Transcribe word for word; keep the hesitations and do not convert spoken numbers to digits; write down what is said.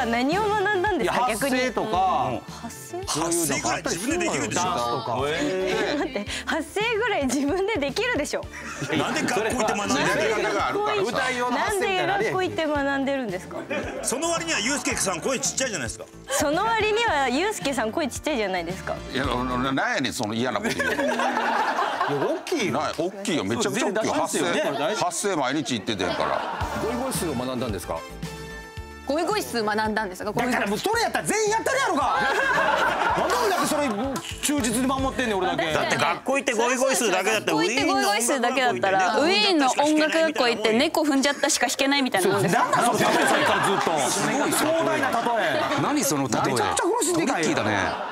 は何を学んだんですか逆に。 発声とか。 発声？ 発声ぐらい自分でできるでしょ。 ダンスとか。 待って発声ぐらい自分でできるでしょ。 なんで学校行って学んでるの？ 歌い用のなんで発声みたいな学校行って学んでるんですか。 その割にはユースケさん声ちっちゃいじゃないですか。 その割にはユースケさん声ちっちゃいじゃないですか。 いや、なんやねんその嫌なこと言う。 大きい。 大きいよ、めちゃくちゃ大きいよ。発声、発声毎日言っててんから。 ゴイゴイスーを学んだんですか。 ゴイゴイスー学んだんですか。 だからもうそれやったら全員やったるやろか。なんで俺だけそれ忠実に守ってんねん俺だけ。 だって学校行ってゴイゴイスーだけだったら、 学校行ってゴイゴイスーだけだったらウィーンの音楽学校行って猫踏んじゃったしか弾けないみたいなもんです。 なんだその例えさっきからずっと。すごい壮大な例え。 何その例え。 めちゃくちゃ風呂敷でかいよ。 だね。